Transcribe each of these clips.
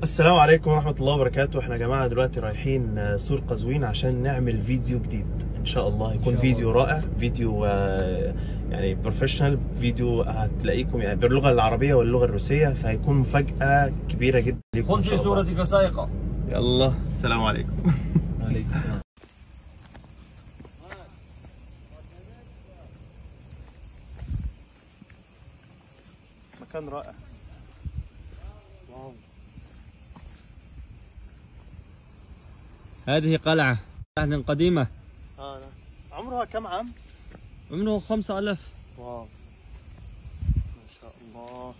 السلام عليكم ورحمة الله وبركاته. احنا يا جماعة دلوقتي رايحين سور قزوين عشان نعمل فيديو جديد ان شاء الله. يكون فيديو رائع، فيديو يعني بروفيشنال، فيديو هتلاقيكم يعني باللغة العربية واللغة الروسية، فهيكون مفاجأة كبيرة جدا لكم ان شاء الله. خذ في صورتك سائقة. يلا السلام عليكم. عليكم السلام. مكان رائع. واو. هذه قلعة قديمة. عمرها كم عام؟ عمره 5000. واو ما شاء الله.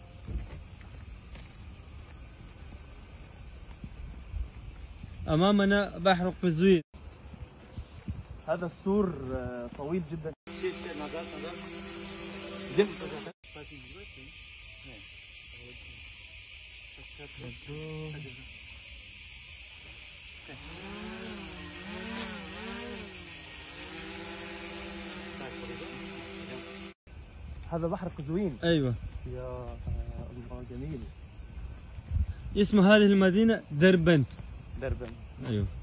أمامنا بحر قزوين. هذا السور طويل جدا. هذا بحر قزوين. أيوة يا الله جميل. اسم هذه المدينة دربن. دربن. أيوة.